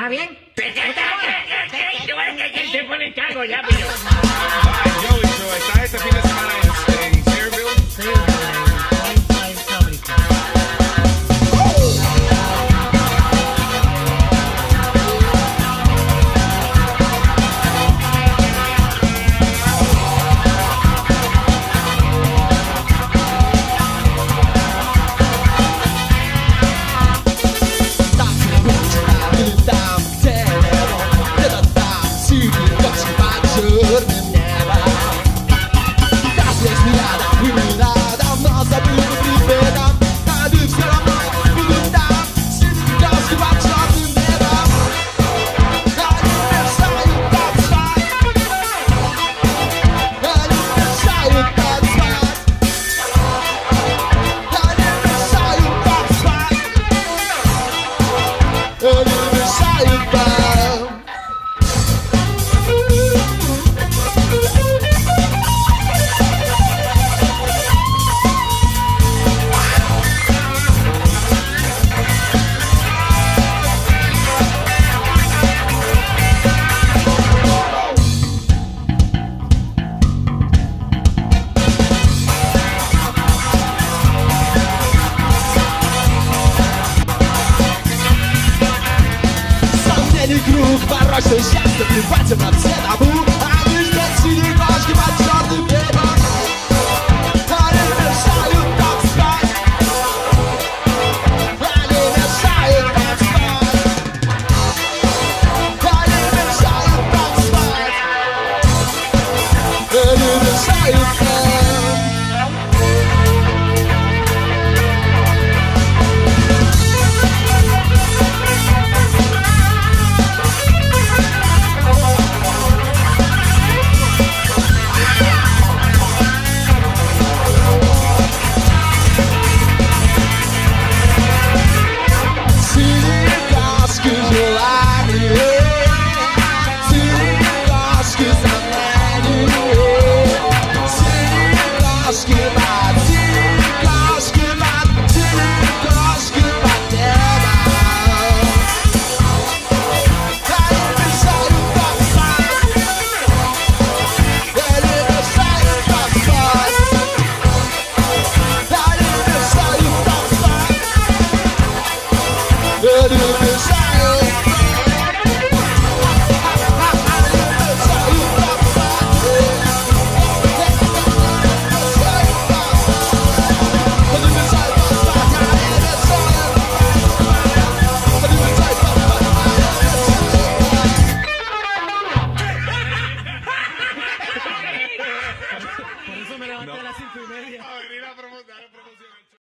¿Está bien? Se pone cago ya, Joey, so ¿estás este fin de semana en Sayreville? Sí, en Comedy Club. Rośnie świat, który płacę na cena mu. A już bez silnej gorzki ma czarny bieba. Ale mieszają tam spać. Ale mieszają tam spać. Ale mieszają tam spać. Ale mieszają tam. Por eso me levanté a las 5:30. A venir a promocionar.